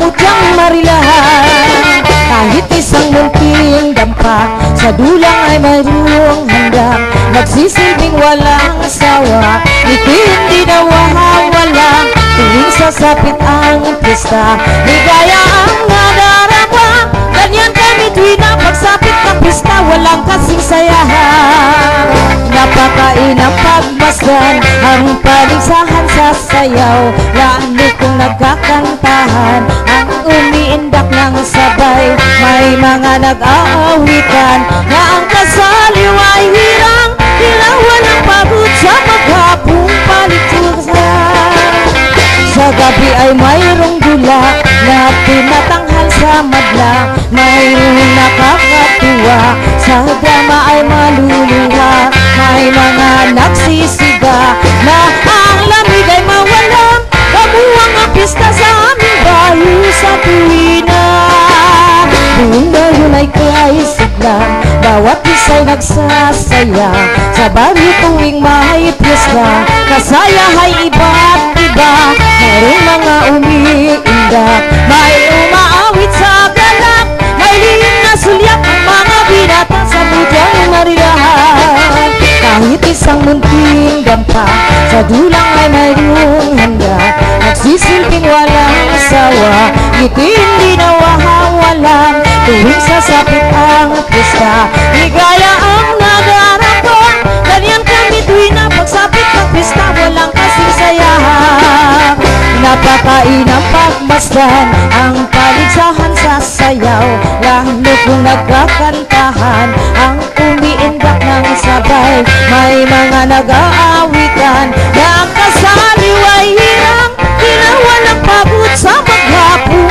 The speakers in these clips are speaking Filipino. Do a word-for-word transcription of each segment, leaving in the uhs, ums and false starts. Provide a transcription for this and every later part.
mudyang marilahan. Kahit isang munting dampa, sa dulang ay mayroong handang nagsisilbing walang asawa. Ngiti hindi nawawala tuwing sasapit ang pista. Ligaya ang nadarama, ganyan kami tuwing na pagsapit ng pista. Walang kasing sayahan, napakain ang pagmasdan, ang paligsahan sa sayaw. Lalo kong nagkakantahan, ang umiindak ng sabay. May mga nag-aawitan na ang kasaliw ay hirang, hilawan ang pagod sa maghapong paligsahan. Sa gabi ay mayroong dula na tinatanghal sa madla. Mayroong nakakatuwa, sa drama ay maluluha. May mga nagsisiga na ang lamig ay mawalang. Kamuwang ang pista sa aming bayo sa tuwina. Buong bayon ay kaisiglang, bawat isa'y nagsasaya. Sa baryo tuwing may pista, kasaya ay iba't iba. Mayroong mga umiindak, may umaawit sa galak. May lihim na sulyap ang mga binata sa mudyang marilahan. Kahit isang munting dampa, sa dulang ay mayroong handa, nagsisilbing walang asawa. Ngiti hindi nawawalan tuwing sasapit ang pista. Ligaya ang nagarako, ganyan kami tuwing na pagsapit ng pista. Walang kasing sayahan, napakain ang pagmasdan, ang paligsahan sa sayaw. Lalo kong nagkakantahan, ang umiindak ng sabay. May mga nag-aawitan na ang kasaliw ay hirang, hilawan ang pagod sa maghapong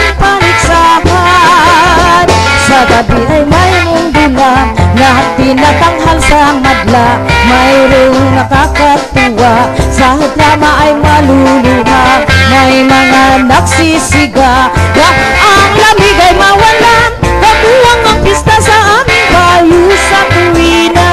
paligsahan. Sa gabi ay mayroong dula na tinatanghal sa madla. Mayroong nakakatuwa, sa drama ay maluluha. May mga nagsisiga na ang lamig ay mawalan. Kamuwang ang pista sa aming bayo sa tuwina.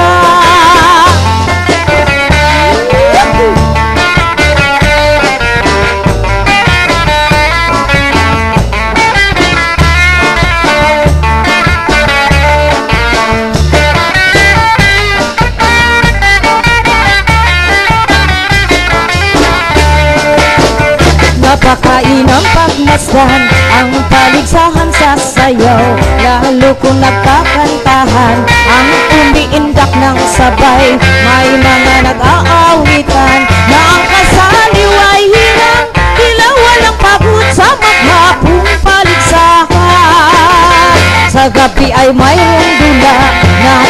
Napakain ang pagmasdan, ang paligsahan sa sayaw. Lalo kong nagkakantahan, ang umiindak ng sabay. May mga nag-aawitan na ang kasaliw ay hirang, hilawan ang pagod sa maghapong paligsahan. Sa gabi ay mayroong dula na